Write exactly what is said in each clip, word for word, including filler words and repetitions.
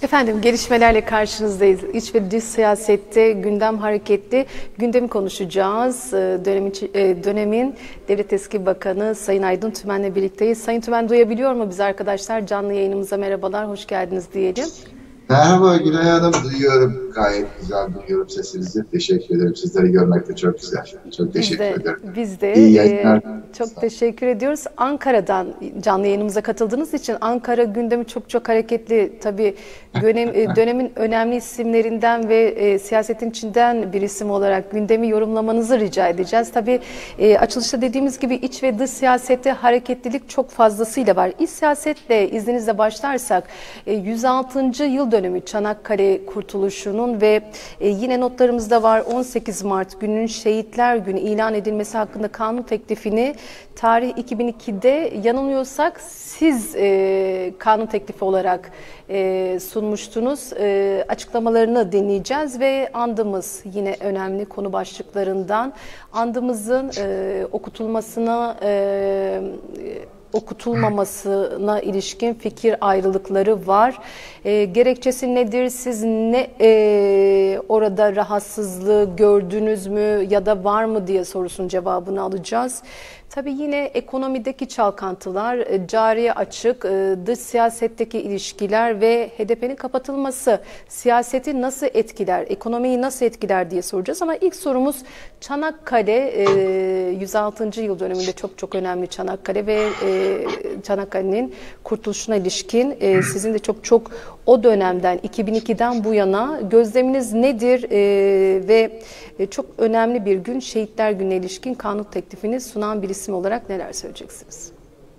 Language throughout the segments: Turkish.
Efendim gelişmelerle karşınızdayız. İç ve dış siyasette gündem hareketli. Gündemi konuşacağız. Dönemin, dönemin Devlet Eski Bakanı Sayın Aydın Tümen'le birlikteyiz. Sayın Tümen duyabiliyor mu biz arkadaşlar? Canlı yayınımıza merhabalar, hoş geldiniz diyelim. Merhaba Gülay Hanım, duyuyorum. Gayet güzel duyuyorum sesinizi. Teşekkür ederim. Sizleri görmek de çok güzel. Çok teşekkür biz de, ederim. Biz de İyi yayınlar. E, çok teşekkür ediyoruz. Ankara'dan canlı yayınımıza katıldığınız için Ankara gündemi çok çok hareketli. Tabii dönem, dönemin önemli isimlerinden ve e, siyasetin içinden bir isim olarak gündemi yorumlamanızı rica edeceğiz. Tabii e, açılışta dediğimiz gibi iç ve dış siyasette hareketlilik çok fazlasıyla var. İç siyasetle izninizle başlarsak e, yüz altıncı yıl dönümü Çanakkale Kurtuluşu'nun ve e, yine notlarımızda var on sekiz Mart gününün Şehitler Günü ilan edilmesi hakkında kanun teklifini tarih iki bin ikide yanılmıyorsak siz e, kanun teklifi olarak e, sunmuştunuz. E, açıklamalarını dinleyeceğiz ve andımız yine önemli konu başlıklarından andımızın e, okutulmasına e, okutulmamasına ilişkin fikir ayrılıkları var. E, gerekçesi nedir? Siz ne e, orada rahatsızlığı gördünüz mü ya da var mı diye sorusunun cevabını alacağız. Tabii yine ekonomideki çalkantılar, e, cariye açık, e, dış siyasetteki ilişkiler ve H D P'nin kapatılması siyaseti nasıl etkiler, ekonomiyi nasıl etkiler diye soracağız. Ama ilk sorumuz Çanakkale, e, yüz altıncı yıl dönümünde çok çok önemli Çanakkale ve e, Çanakkale'nin kurtuluşuna ilişkin e, sizin de çok çok o dönemden iki bin ikiden bu yana gözleminiz nedir e, ve e, çok önemli bir gün Şehitler Günü'ne ilişkin kanun teklifini sunan bir isim olarak neler söyleyeceksiniz?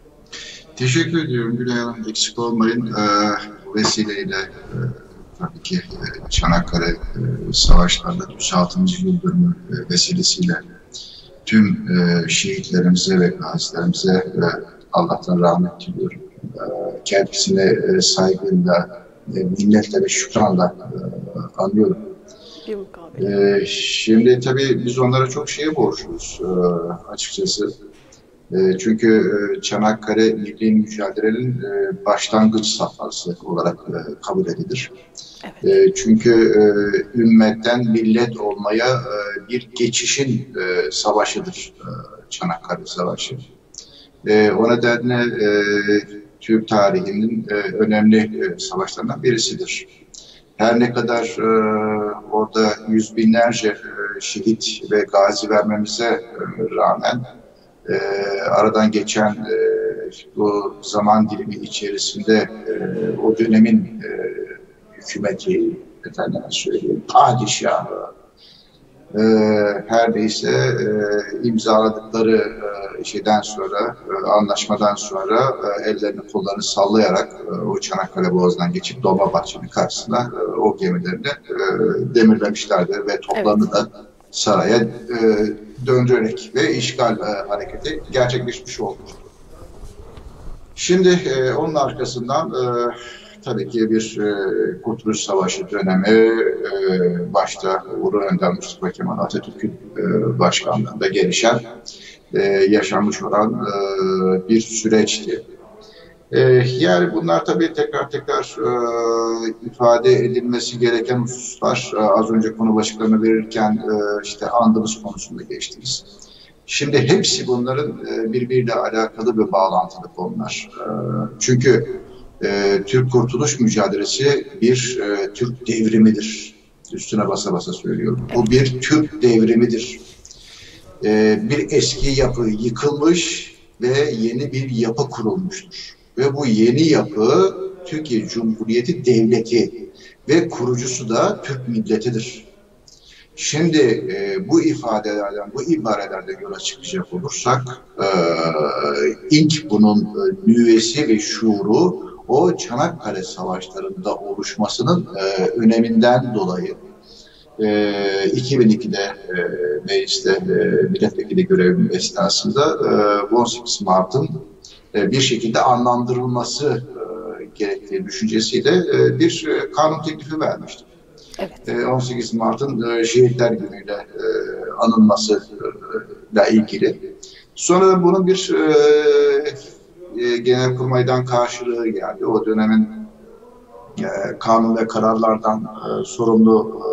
Teşekkür ediyorum Gülay Hanım. Eksik olmayın. Ee, vesileyle e, tabii ki e, Çanakkale e, Savaşları'nda yüz altıncı yıl dönümü e, vesilesiyle tüm e, şehitlerimize ve gazilerimize e, Allah'tan rahmet diliyorum. E, kendisine e, saygıyla, e, minnetle ve şükranla e, anıyorum. E, şimdi tabii biz onlara çok şeye borçluyuz e, açıkçası. E, çünkü e, Çanakkale milli mücadelenin e, başlangıç safhası olarak e, kabul edilir. Evet. E, çünkü e, ümmetten millet olmaya e, bir geçişin e, savaşıdır e, Çanakkale Savaşı. E, o nedenle e, Türk tarihinin e, önemli e, savaşlarından birisidir. Her ne kadar e, orada yüz binlerce e, şehit ve gazi vermemize e, rağmen e, aradan geçen e, bu zaman dilimi içerisinde e, o dönemin e, hükümeti, efendime söyleyeyim, padişahı, e, her neyse e, imzaladıkları e, şeyden sonra, e, anlaşmadan sonra e, ellerini kollarını sallayarak e, o Çanakkale Boğazı'ndan geçip Dolmabahçe'nin karşısına e, o gemilerini e, demirlemişlerdi ve toplarını evet. da saraya e, döndürerek ve işgal e, hareketi gerçekleşmiş oldu. Şimdi e, onun arkasından e, tabii ki bir e, Kurtuluş Savaşı dönemi e, başta Ulu Önder Mustafa Kemal Atatürk'ün e, başkanlığında gelişen, e, yaşanmış olan e, bir süreçti. E, yani bunlar tabii tekrar tekrar e, ifade edilmesi gereken hususlar. E, az önce konu başlıklarını verirken e, işte andımız konusunda geçtiniz. Şimdi hepsi bunların e, birbiriyle alakalı ve bağlantılı konular. E, çünkü e, Türk Kurtuluş Mücadelesi bir e, Türk devrimidir. Üstüne basa basa söylüyorum. Bu bir Türk devrimidir. E, bir eski yapı yıkılmış ve yeni bir yapı kurulmuştur. Ve bu yeni yapı Türkiye Cumhuriyeti Devleti ve kurucusu da Türk milletidir. Şimdi e, bu ifadelerden, bu ibarelerden yola çıkacak olursak e, ilk bunun e, nüvesi ve şuuru o Çanakkale Savaşları'nda oluşmasının e, öneminden dolayı e, iki bin ikide e, mecliste e, milletvekili görevim esnasında e, on sekiz Mart'ın e, bir şekilde anlandırılması e, gerektiği düşüncesiyle e, bir e, kanun teklifi vermiştim. Evet. on sekiz Mart'ın Şehitler Günü'yle anılmasıyla ilgili. Sonra bunun bir e, Genelkurmay'dan karşılığı geldi. O dönemin e, kanun ve kararlardan e, sorumlu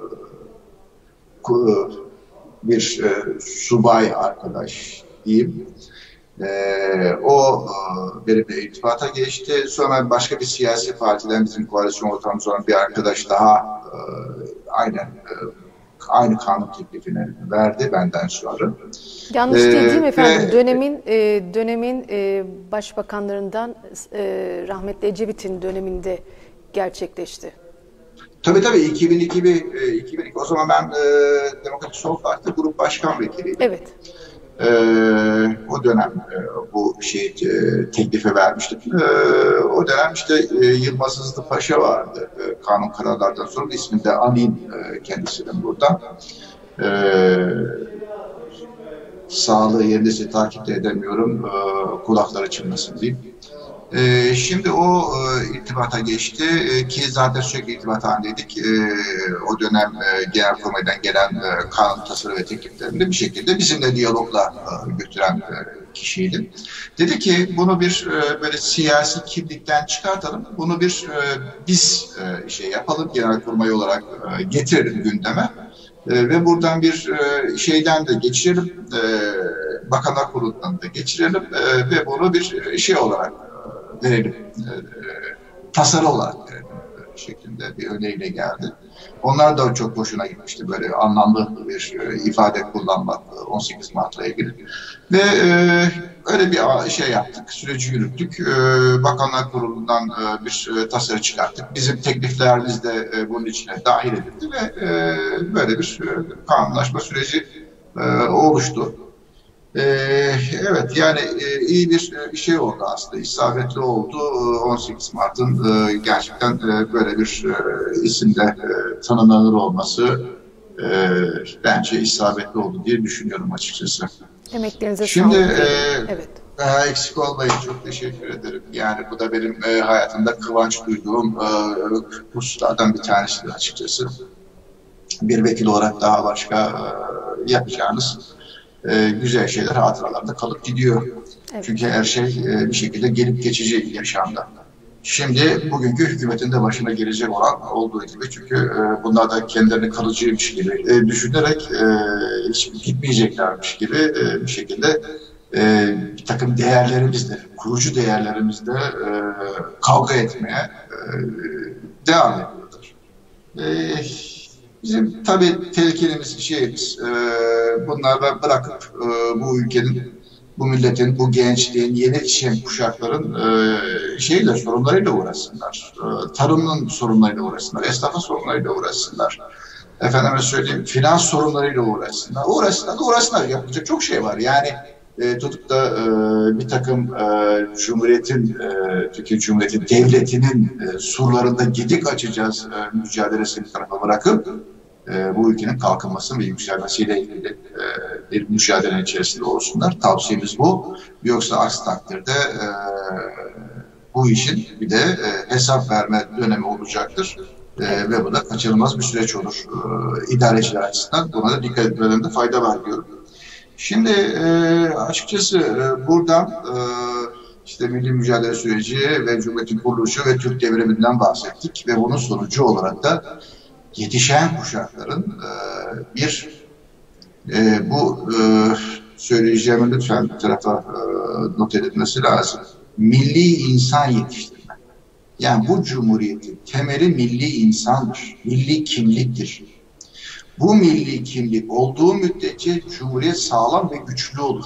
e, bir e, subay arkadaş diyeyim. Ee, o e, benimle irtibata geçti. Sonra başka bir siyasi partiden, bizim koalisyon ortamımız olan bir arkadaş daha e, aynen e, aynı kanun teklifini verdi benden sonra. Yanlış değil, değil mi Ee, efendim? ve, Dönemin e, dönemin e, başbakanlarından e, rahmetli Ecevit'in döneminde gerçekleşti. tabii tabii iki bin iki, iki bin iki o zaman ben e, Demokratik Sol Parti Grup Başkan Vekiliydim. Evet. Ee, o dönem e, bu şey e, teklifi vermiştim. Ee, o dönem işte e, Yılmaz Hızlı Paşa vardı. E, kanun kararlardan sonra ismini de anayım e, kendisinin buradan. Ee, sağlığı yerindeyse takip de edemiyorum. E, kulakları çınlasın diyeyim. Ee, şimdi o e, irtibata geçti e, ki zaten sürekli irtibat halindeydik. E, o dönem e, Genelkurmay'dan gelen e, kanun tasarı ve tekliflerini bir şekilde bizimle diyalogla e, götüren e, kişiydi. Dedi ki bunu bir e, böyle siyasi kimlikten çıkartalım. Bunu bir e, biz e, şey yapalım, Genelkurmay olarak e, getirelim gündeme. E, ve buradan bir e, şeyden de geçirelim, e, Bakanlar Kurulu'ndan da geçirelim e, ve bunu bir şey olarak verelim, e, tasarı olarak verelim e, şeklinde bir öneriyle geldi. Onlar da çok hoşuna gitmişti, böyle anlamlı bir e, ifade kullanmak on sekiz Mart'la ilgili. Ve e, öyle bir şey yaptık, süreci yürüttük. E, Bakanlar Kurulu'ndan e, bir e, tasarı çıkarttık. Bizim tekliflerimiz de e, bunun içine dahil edildi ve e, böyle bir e, kanunlaşma süreci e, oluştu. Ee, evet yani e, iyi bir e, şey oldu aslında, isabetli oldu. on sekiz Mart'ın e, gerçekten e, böyle bir e, isimle e, tanınır olması e, bence isabetli oldu diye düşünüyorum açıkçası. Emeklerinize Şimdi sağlık. e, Evet. e, eksik olmayın, çok teşekkür ederim. Yani bu da benim e, hayatımda kıvanç duyduğum e, hususlardan bir tanesidir açıkçası. Bir vekil olarak daha başka e, yapacağınız Ee, güzel şeyler hatıralarda kalıp gidiyor. Evet. Çünkü her şey e, bir şekilde gelip geçici yaşamda. Şimdi bugünkü hükümetin de başına gelecek olan olduğu gibi, çünkü e, bunlar da kendilerini kalıcıymış gibi e, düşünerek e, hiç gitmeyeceklermiş gibi e, bir şekilde e, bir takım değerlerimizle, kurucu değerlerimizle e, kavga etmeye e, devam ediyorlar. E, Bizim tabii tehlikelimiz, şeyimiz, e, bunlarla bırakıp e, bu ülkenin, bu milletin, bu gençliğin, yeni yetişen kuşakların e, şeyle, sorunlarıyla uğraşsınlar. E, tarımın sorunlarıyla uğraşsınlar, esnafın sorunlarıyla uğraşsınlar. Efendime söyleyeyim, finans sorunlarıyla uğraşsınlar. Uğraşsınlar da uğraşsınlar. Yapacak çok şey var. Yani e, tutup da e, bir takım e, Cumhuriyet'in, e, Türkiye Cumhuriyeti Devleti'nin e, surlarında gedik açacağız e, mücadelesini tarafa bırakıp e, bu ülkenin kalkınması ve yükselmesiyle ilgili e, bir mücadele içerisinde olsunlar. Tavsiyemiz bu. Yoksa aksi takdirde e, bu işin bir de e, hesap verme dönemi olacaktır. E, ve bu da kaçınılmaz bir süreç olur. E, idareciler açısından buna da dikkat etmelerinde fayda var diyorum. Şimdi e, açıkçası e, buradan e, işte milli mücadele süreci ve Cumhuriyet'in kuruluşu ve Türk devriminden bahsettik ve bunun sonucu olarak da yetişen kuşakların e, bir e, bu e, söyleyeceğimi lütfen bir tarafa e, not edilmesi lazım. Milli insan yetiştirme. Yani bu Cumhuriyet'in temeli milli insandır, milli kimliktir. Bu milli kimlik olduğu müddetçe Cumhuriyet sağlam ve güçlü olur.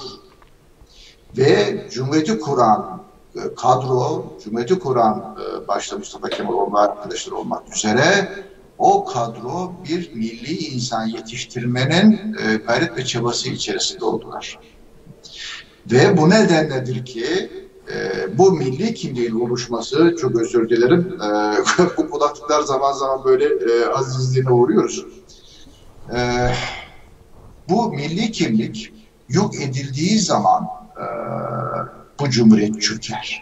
Ve Cumhuriyeti kuran kadro, Cumhuriyeti kuran başta Mustafa Kemal ve arkadaşlar olmak üzere o kadro bir milli insan yetiştirmenin gayret ve çabası içerisinde oldular. Ve bu nedenledir ki bu milli kimliğin oluşması, çok özür dilerim, bu kulaklıklar zaman zaman böyle azizliğine uğruyoruz. Ee, bu milli kimlik yok edildiği zaman e, bu cumhuriyet çöker.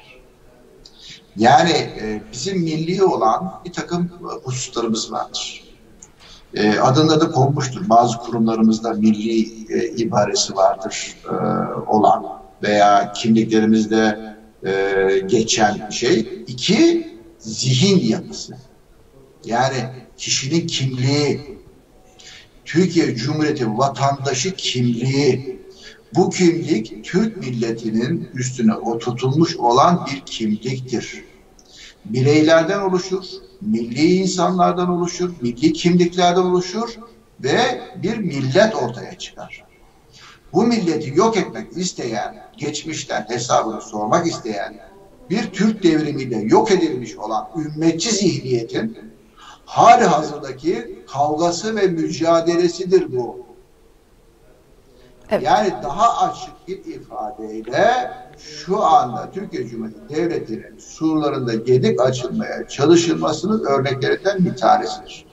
Yani e, bizim milli olan bir takım hususlarımız vardır. E, adında da konmuştur. Bazı kurumlarımızda milli e, ibaresi vardır e, olan veya kimliklerimizde e, geçen şey. İki, zihin yapısı, yani kişinin kimliği, Türkiye Cumhuriyeti vatandaşı kimliği, bu kimlik Türk milletinin üstüne oturtulmuş olan bir kimliktir. Bireylerden oluşur, milli insanlardan oluşur, milli kimliklerden oluşur ve bir millet ortaya çıkar. Bu milleti yok etmek isteyen, geçmişten hesabını sormak isteyen, bir Türk devrimiyle yok edilmiş olan ümmetçi zihniyetin hali hazırdaki kavgası ve mücadelesidir bu. Evet. Yani daha açık bir ifadeyle şu anda Türkiye Cumhuriyeti Devleti'nin surlarında gedik açılmaya çalışılmasının örneklerinden bir tanesidir.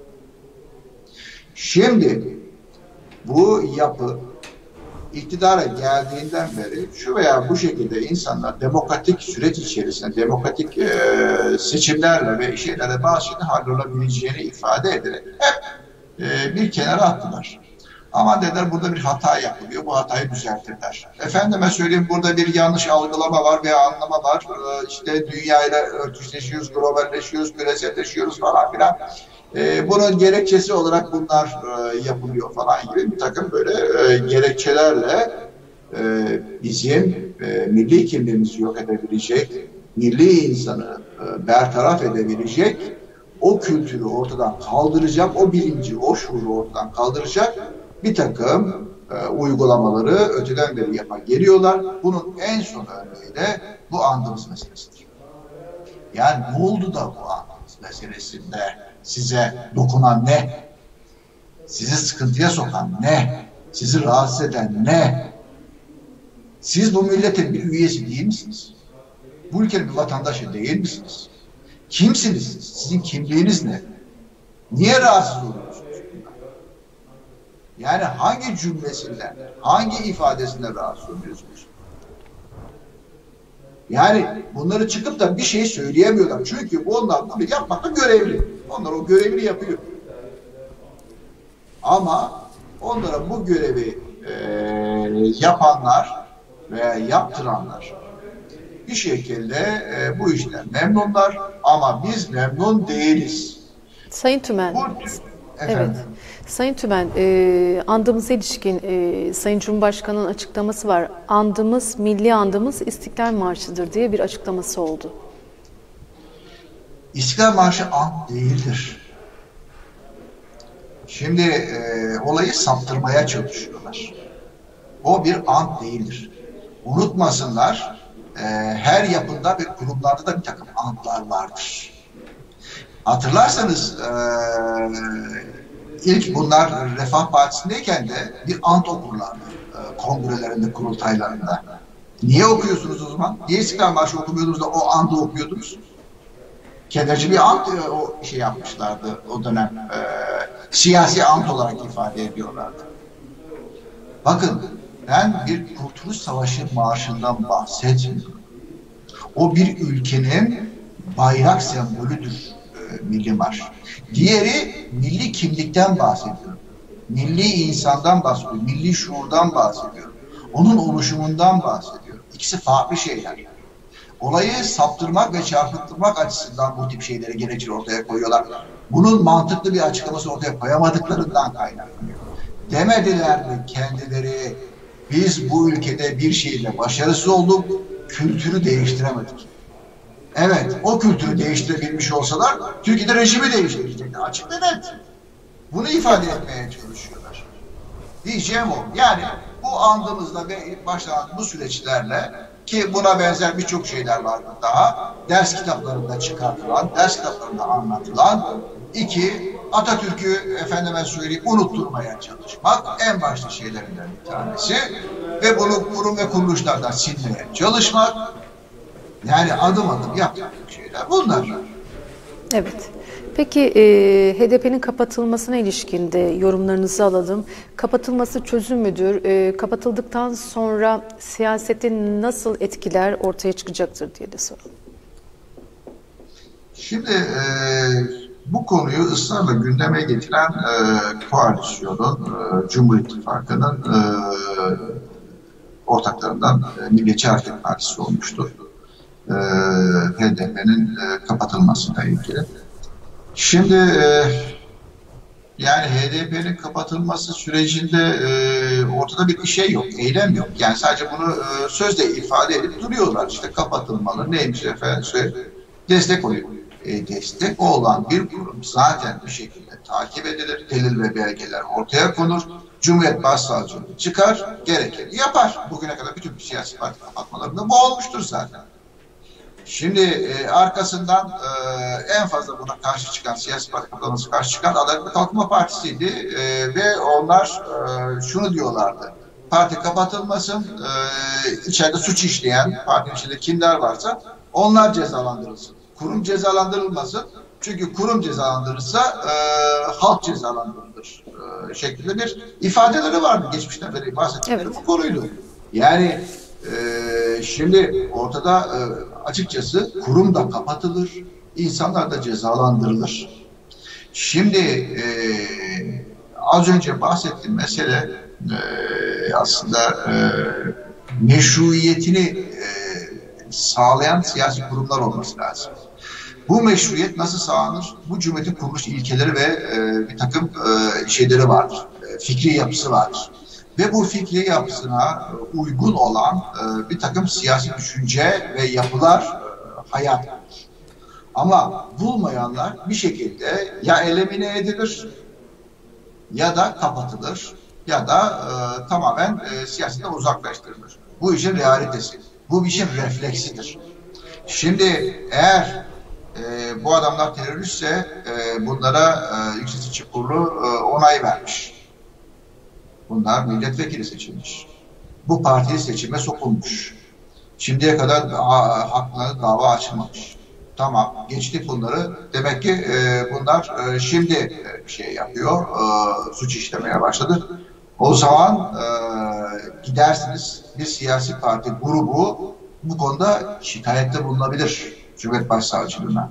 Şimdi bu yapı iktidara geldiğinden beri şu veya bu şekilde insanlar demokratik süreç içerisinde demokratik e, seçimlerle ve şeylerle bazı şeyler hallolabileceğini ifade ederek hep e, bir kenara attılar. Ama dediler burada bir hata yapılıyor, bu hatayı düzeltirler. Efendime söyleyeyim, burada bir yanlış algılama var veya anlama var. Ee, işte dünyayla örtüşleşiyoruz, globalleşiyoruz, küreselleşiyoruz falan filan. Ee, bunun gerekçesi olarak bunlar e, yapılıyor falan gibi bir takım böyle e, gerekçelerle e, bizim e, milli kimliğimizi yok edebilecek, milli insanı e, bertaraf edebilecek, o kültürü ortadan kaldıracak, o bilinci, o şuuru ortadan kaldıracak bir takım e, uygulamaları öteden beri yapan geliyorlar. Bunun en son örneği de bu andımız meselesidir. Yani ne oldu da bu andımız meselesinde size dokunan ne? Sizi sıkıntıya sokan ne? Sizi rahatsız eden ne? Siz bu milletin bir üyesi değil misiniz? Bu ülkenin bir vatandaşı değil misiniz? Kimsiniz siz? Sizin kimliğiniz ne? Niye rahatsız oluyorsunuz? Yani hangi cümlesinden, hangi ifadesinden rahatsız oluyorsunuz? Yani bunları çıkıp da bir şey söyleyemiyorlar. Çünkü onlar bunu yapmakta görevli. Onlar o görevini yapıyor. Ama onlara bu görevi e, yapanlar veya yaptıranlar bir şekilde e, bu işten memnunlar ama biz memnun değiliz. Sayın Tümen. Bu, evet. Sayın Tümen, e, andımıza ilişkin e, Sayın Cumhurbaşkanı'nın açıklaması var. Andımız, milli andımız İstiklal Marşı'dır diye bir açıklaması oldu. İstiklal Marşı and değildir. Şimdi e, olayı saptırmaya çalışıyorlar. O bir and değildir. Unutmasınlar, e, her yapında ve kurumlarda da bir takım antlar vardır. Hatırlarsanız e, ilk bunlar Refah Partisi'ndeyken de bir ant okurlardı e, kongrelerinde, kurultaylarında. Niye okuyorsunuz o zaman? Niye İstiklal Marşı okumuyordunuz da o andı okuyordunuz? Kendici bir ant e, o şey yapmışlardı o dönem. E, siyasi ant olarak ifade ediyorlardı. Bakın, ben bir Kurtuluş Savaşı marşından bahsetmiyorum. O bir ülkenin bayrak sembolüdür e, milli marş. Diğeri milli kimlikten bahsediyor. Milli insandan bahsediyor. Milli şuurdan bahsediyor. Onun oluşumundan bahsediyor. İkisi farklı şeyler. Olayı saptırmak ve çarpıttırmak açısından bu tip şeyleri gerekçe ortaya koyuyorlar. Bunun mantıklı bir açıklaması ortaya koyamadıklarından kaynaklanıyor. Demediler mi kendileri, biz bu ülkede bir şeyle başarısız olduk, kültürü değiştiremedik. Evet, o kültürü değiştirebilmiş olsalar Türkiye'de rejimi değiştirecekler. Açık ve net. Bunu ifade etmeye çalışıyorlar. Diyeceğim o. Yani bu andımızla ve başlanan bu süreçlerle, ki buna benzer birçok şeyler vardı daha, ders kitaplarında çıkartılan, ders kitaplarında anlatılan, iki, Atatürk'ü efendime söyleyeyim unutturmaya çalışmak en başta şeylerinden bir tanesi ve bunu kurum ve kuruluşlardan silmeye çalışmak, yani adım adım yaptığı şeyler bunlar. Evet. Peki e, H D P'nin kapatılmasına ilişkin de yorumlarınızı alalım. Kapatılması çözüm müdür? E, kapatıldıktan sonra siyaseti nasıl etkiler ortaya çıkacaktır diye de soralım. Şimdi e, bu konuyu ısrarla gündeme getiren e, koalisyonun, e, Cumhur İttifakı'nın e, ortaklarından e, Milliyetçi Hareket Partisi olmuştur. e, H D P'nin e, kapatılmasıyla ilgili. Şimdi e, yani H D P'nin kapatılması sürecinde e, ortada bir şey yok, eylem yok. Yani sadece bunu e, sözle ifade edip duruyorlar. İşte kapatılmalı, neymiş efendim, işte destek oluyor. E, destek olan bir kurum zaten bir şekilde takip edilir, delil ve belgeler ortaya konur. Cumhuriyet Başsavcılığı çıkar, gerekeni yapar. Bugüne kadar bütün siyasi parti kapatmalarında bu olmuştur zaten. Şimdi e, arkasından e, en fazla buna karşı çıkan, siyasi parti kapatılması karşı çıkan Adalet ve Kalkınma Partisi'ydi. E, ve onlar e, şunu diyorlardı: parti kapatılmasın, e, içeride suç işleyen, partinin içinde kimler varsa onlar cezalandırılsın. Kurum cezalandırılmasın. Çünkü kurum cezalandırırsa e, halk cezalandırılır e, şeklinde bir ifadeleri vardı. Geçmişten beri bahsettikleri evet. Bu konuydu. Yani e, şimdi ortada e, açıkçası kurum da kapatılır, insanlar da cezalandırılır. Şimdi e, az önce bahsettiğim mesele e, aslında e, meşruiyetini e, sağlayan siyasi kurumlar olması lazım. Bu meşruiyet nasıl sağlanır? Bu Cumhuriyet'in kuruluş ilkeleri ve e, bir takım e, şeyleri vardır, e, fikri yapısı vardır. Ve bu fikri yapısına uygun olan e, bir takım siyasi düşünce ve yapılar e, hayat bulur. Ama bulmayanlar bir şekilde ya elimine edilir, ya da kapatılır, ya da e, tamamen e, siyasetten uzaklaştırılır. Bu işin realitesi, bu işin refleksidir. Şimdi eğer e, bu adamlar teröristse e, bunlara e, Yüksek Seçim Kurulu e, onay vermiş. Bunlar milletvekili seçilmiş. Bu parti seçime sokulmuş. Şimdiye kadar haklarına dava açılmamış. Tamam, geçtik bunları. Demek ki e, bunlar e, şimdi e, şey yapıyor, e, suç işlemeye başladı. O zaman e, gidersiniz, bir siyasi parti grubu bu konuda şikayette bulunabilir Cumhuriyet Başsavcılığına.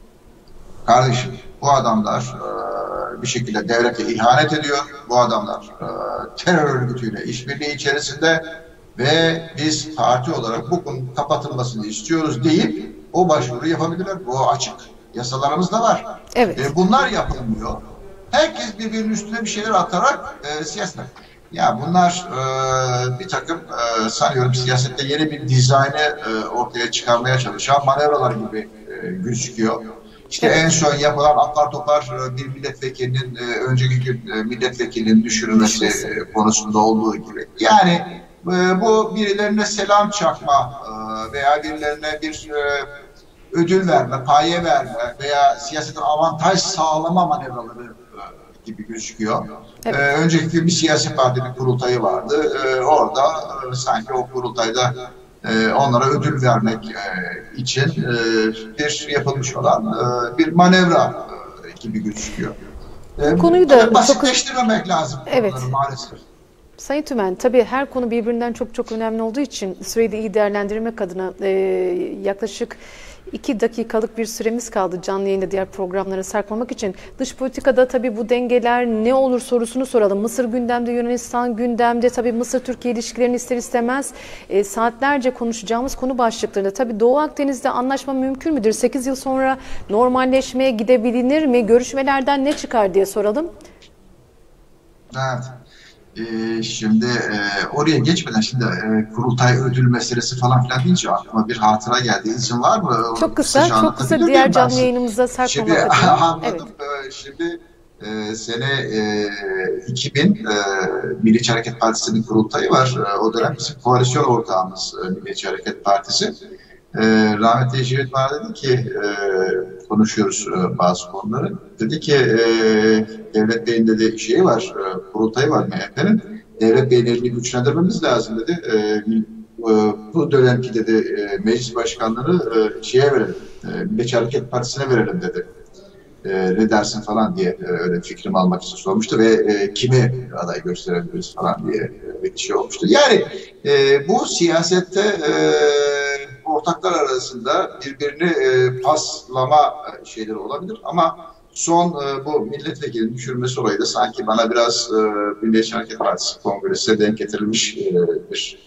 Kardeşim, bu adamlar e, bir şekilde devlete ihanet ediyor. Bu adamlar e, terör örgütüyle işbirliği içerisinde ve biz parti olarak bu konunun kapatılmasını istiyoruz deyip o başvuru yapabilirler. Bu açık. Yasalarımızda var. Evet. E, bunlar yapılmıyor. Herkes birbirinin üstüne bir şeyler atarak e, siyaset. Ya bunlar e, bir takım e, sanıyorum siyasette yeni bir dizaynı e, ortaya çıkarmaya çalışan manevralar gibi e, gözüküyor. İşte evet. En son yapılan apar topar bir milletvekilinin e, önceki gün e, milletvekilinin düşürülmesi e, konusunda olduğu gibi. Yani e, bu birilerine selam çakma e, veya birilerine bir e, ödül verme, paye verme veya siyasetin avantaj sağlama manevraları e, gibi gözüküyor. Evet. Ee, önceki bir siyasi partinin kurultayı vardı. Ee, orada e, sanki o kurultayda e, onlara ödül vermek e, için e, bir yapılmış olan e, bir manevra e, gibi gözüküyor. E, Konuyu da basitleştirmemek çok... lazım. Evet. Maalesef. Sayın Tümen, tabii her konu birbirinden çok çok önemli olduğu için süreyi de iyi değerlendirmek adına e, yaklaşık iki dakikalık bir süremiz kaldı canlı yayında diğer programlara sarkmamak için. Dış politikada tabii bu dengeler ne olur sorusunu soralım. Mısır gündemde, Yunanistan gündemde, tabii Mısır-Türkiye ilişkilerini ister istemez e, saatlerce konuşacağımız konu başlıklarında. Tabii Doğu Akdeniz'de anlaşma mümkün müdür? sekiz yıl sonra normalleşmeye gidebilir mi? Görüşmelerden ne çıkar diye soralım. Evet. Ee, şimdi e, oraya geçmeden şimdi e, kurultay ödül meselesi falan filan deyince aklıma bir hatıra geldi. İzin var mı? Çok kısa, çok kısa diğer canlı yayınımıza sarkmamak adına. Şimdi anladım. Evet. Şimdi e, sene e, iki bin e, Milliyetçi Hareket Partisi'nin kurultayı var. E, o dönem bizim koalisyon ortağımız e, Milliyetçi Hareket Partisi. E, rahmetli Ecevit bana dedi ki e, konuşuyoruz e, bazı konuları. Dedi ki e, Devlet Bey'in dedi şeyi var, e, kurultayı var M H P'nin. Devlet Bey'in elini güçlendirmemiz lazım dedi. E, e, bu dönemki dedi e, meclis başkanlığını e, şeye verelim, e, Milliyetçi Hareket Partisi'ne verelim dedi. E, ne dersin falan diye e, öyle fikrimi almak için sormuştu ve e, kimi aday gösterebiliriz falan diye e, bir şey olmuştu. Yani e, bu siyasette e, ortaklar arasında birbirini e, paslama şeyleri olabilir ama son e, bu milletvekilinin düşürmesi olayı da sanki bana biraz e, Milliyetçi Hareket Partisi Kongresi'ne denk getirilmiş e, bir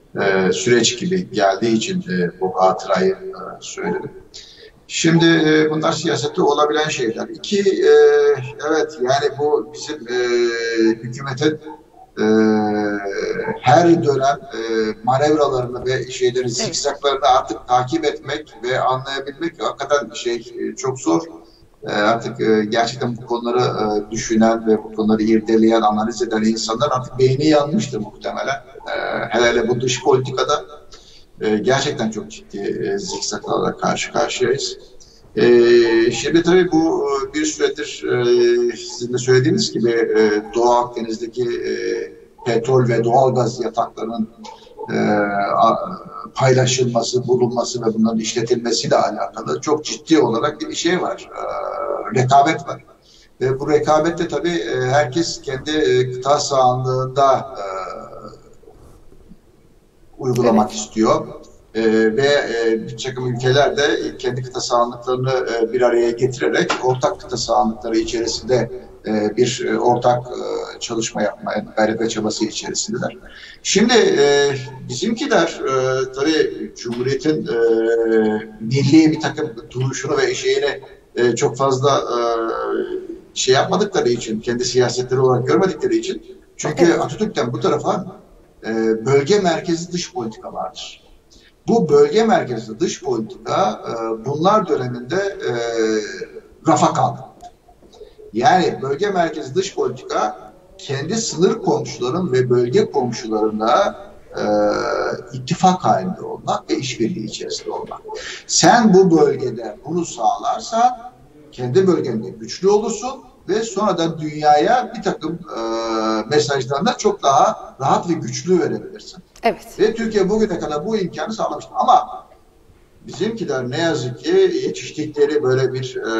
e, süreç gibi geldiği için e, bu hatırayı e, söyledim. Şimdi e, bunlar siyasette olabilen şeyler. İki, e, evet yani bu bizim e, hükümetin e, her dönem e, manevralarını ve şeyleri, evet, zikzaklarını artık takip etmek ve anlayabilmek hakikaten şey e, çok zor. E, artık e, gerçekten bu konuları e, düşünen ve bu konuları irdeleyen, analiz eden insanlar artık beyni yanmıştır muhtemelen. E, hele hele bu dış politikada e, gerçekten çok ciddi e, zikzaklarla karşı karşıyayız. E, şimdi tabii bu bir süredir e, sizin de söylediğiniz gibi e, Doğu Akdeniz'deki e, petrol ve doğalgaz yataklarının e, paylaşılması, bulunması ve bunların işletilmesiyle alakalı çok ciddi olarak bir şey var. E, rekabet var. Ve bu rekabette tabii e, herkes kendi e, kıta sahanlığında e, uygulamak, evet, istiyor. Ee, ve e, bir takım ülkeler de kendi kıta sahanlıklarını e, bir araya getirerek ortak kıta sahanlıkları içerisinde e, bir e, ortak e, çalışma yapmaya gayret ve çabası içerisindeler. Şimdi e, bizimkiler e, tabii Cumhuriyet'in e, milli bir takım duruşunu ve şeyini e, çok fazla e, şey yapmadıkları için, kendi siyasetleri olarak görmedikleri için, çünkü Atatürk'ten bu tarafa e, bölge merkezi dış politika vardır. Bu bölge merkezli dış politika e, bunlar döneminde e, rafa kaldırıldı. Yani bölge merkezli dış politika kendi sınır komşuların ve bölge komşularına e, ittifak halinde olmak ve işbirliği içerisinde olmak. Sen bu bölgede bunu sağlarsan kendi bölgende güçlü olursun ve sonradan dünyaya bir takım e, mesajlarını çok daha rahat ve güçlü verebilirsin. Evet. Ve Türkiye bugüne kadar bu imkanı sağlamıştı. Ama bizimkiler ne yazık ki yetiştikleri böyle bir e,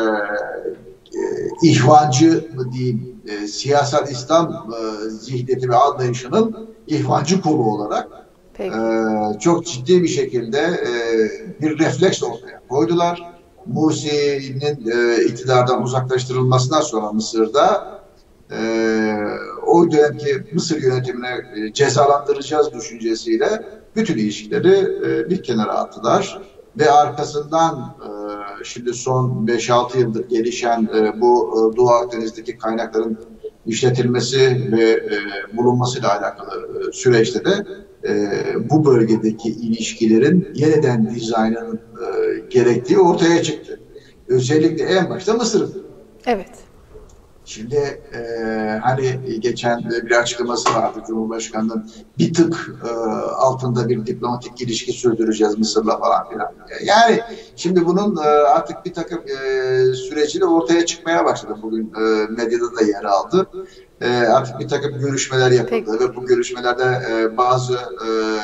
e, ihvancı mı diyeyim, e, siyasal İslam e, zihniyeti ve anlayışının ihvancı kolu olarak e, çok ciddi bir şekilde e, bir refleks ortaya koydular. Mursi'nin e, iktidardan uzaklaştırılmasından sonra Mısır'da Ee, o dönemki Mısır yönetimine e, cezalandıracağız düşüncesiyle bütün ilişkileri e, bir kenara attılar ve arkasından e, şimdi son beş altı yıldır gelişen e, bu e, Doğu Akdeniz'deki kaynakların işletilmesi ve e, bulunmasıyla alakalı e, süreçte de e, bu bölgedeki ilişkilerin yeniden dizaynının e, gerektiği ortaya çıktı. Özellikle en başta Mısır'ın. Evet. Şimdi e, hani geçen bir açıklaması vardı Cumhurbaşkanı'nın, bir tık e, altında bir diplomatik ilişki sürdüreceğiz Mısır'la falan filan. Yani şimdi bunun e, artık bir takım e, süreci de ortaya çıkmaya başladı. Bugün e, medyada da yer aldı. E, artık bir takım görüşmeler yapıldı. Peki. Ve bu görüşmelerde e, bazı e,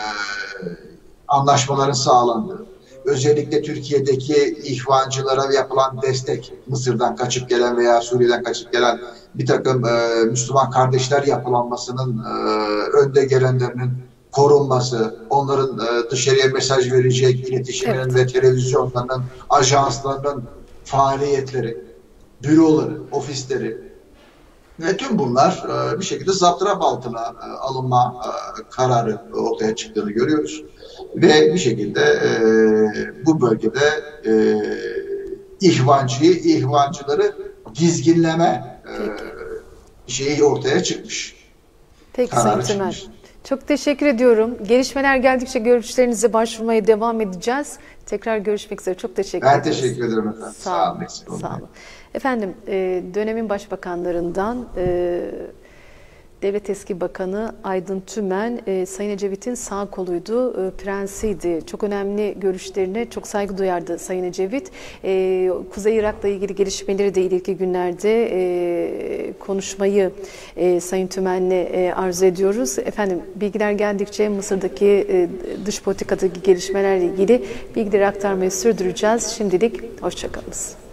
anlaşmaların sağlandığı, özellikle Türkiye'deki ihvancılara yapılan destek, Mısır'dan kaçıp gelen veya Suriye'den kaçıp gelen bir takım e, Müslüman kardeşler yapılanmasının e, önde gelenlerinin korunması, onların e, dışarıya mesaj verecek iletişiminin, evet, ve televizyonlarının, ajanslarının faaliyetleri, büroları, ofisleri ve tüm bunlar e, bir şekilde zaptırap altına e, alınma e, kararı ortaya çıktığını görüyoruz. Ve bir şekilde e, bu bölgede e, ihvancıyı, ihvancıları dizginleme e, şeyi ortaya çıkmış. Peki Sayın Tümen. Çok teşekkür ediyorum. Gelişmeler geldikçe görüşlerinize başvurmaya devam edeceğiz. Tekrar görüşmek üzere. Çok teşekkür ederim. Ben teşekkür ederim efendim. Sağ, Sağ olun. olun. Sağ olun. Efendim, e, dönemin başbakanlarından e, Devlet Eski Bakanı Aydın Tümen, e, Sayın Ecevit'in sağ koluydu, e, prensiydi. Çok önemli görüşlerine çok saygı duyardı Sayın Ecevit. E, Kuzey Irak'la ilgili gelişmeleri de ileriki günlerde e, konuşmayı e, Sayın Tümen'le e, arzu ediyoruz. Efendim, bilgiler geldikçe Mısır'daki e, dış politikadaki gelişmelerle ilgili bilgileri aktarmayı sürdüreceğiz. Şimdilik hoşçakalınız.